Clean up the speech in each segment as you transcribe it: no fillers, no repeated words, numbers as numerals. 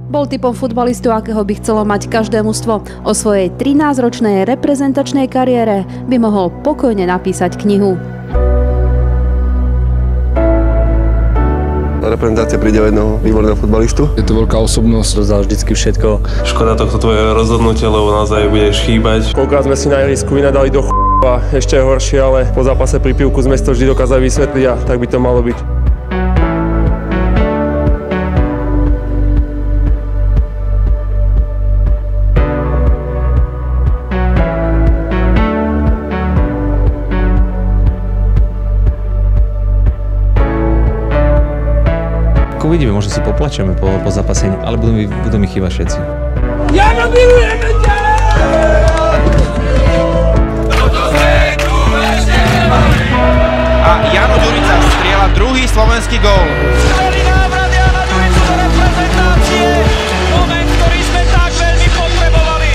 Bol typom futbalistu, akého by chcelo mať každé mužstvo. O svojej 13-ročnej reprezentačnej kariére by mohol pokojne napísať knihu. Reprezentácia príde o jedného výborného futbalistu. Je to veľká osobnosť, rozdal vždycky všetko. Škoda tohto tvoje rozhodnutie, lebo naozaj budeš chýbať. Koľkokrát sme si na ihrisku vynadali do a ešte je horšie, ale po zápase pri pivku sme to vždy dokázali vysvetliť a tak by to malo byť. Uvidíme, možno si poplačeme po zápasení, ale budú mi chýbať všetci. Jano, milujeme ťa! A Jano Ďurica strieľa druhý slovenský gól. Skvelý návrat Jana Ďuricu do reprezentácie. Moment, ktorý sme tak veľmi potrebovali.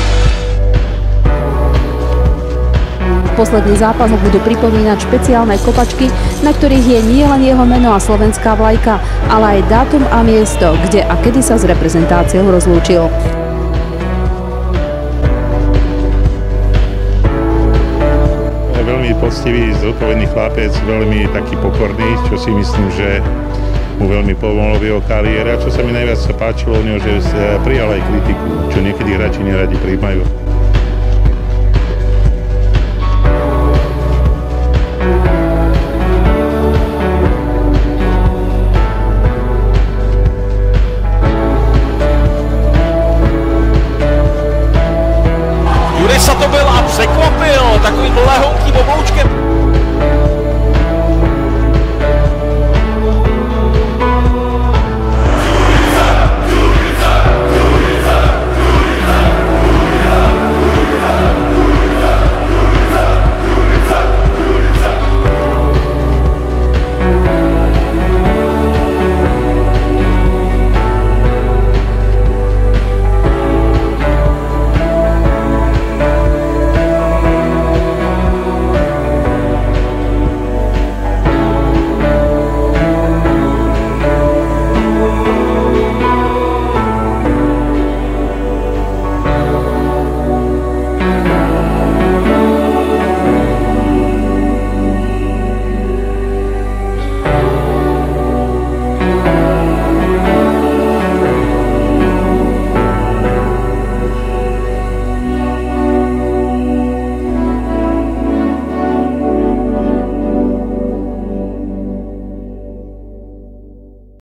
V posledných zápasoch budú pripomínať špeciálne kopačky, na ktorých je nielen jeho meno a slovenská vlajka, ale aj dátum a miesto, kde a kedy sa s reprezentáciou rozlúčil. Veľmi poctivý, zodpovedný chlapec, veľmi taký pokorný, čo si myslím, že mu veľmi pomohlo v jeho kariére. A čo sa mi najviac páčilo u neho, že prijal aj kritiku, čo niekedy hráči neradi prijímajú.